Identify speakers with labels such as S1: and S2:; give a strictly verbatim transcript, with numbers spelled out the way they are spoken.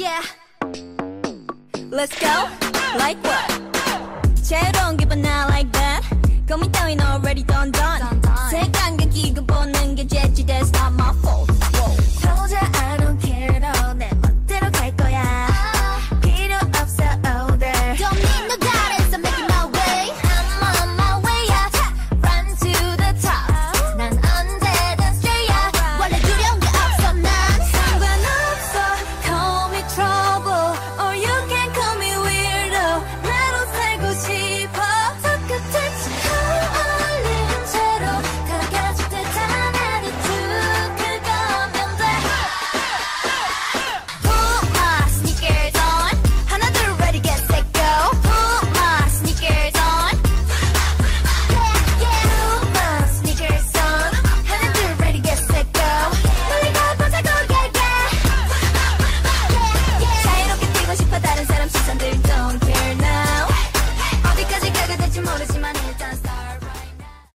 S1: Yeah, let's go. Like what? 새로운 기분 I like that. 고민 따윈 already done done. 색안경 끼고 보는 게 재치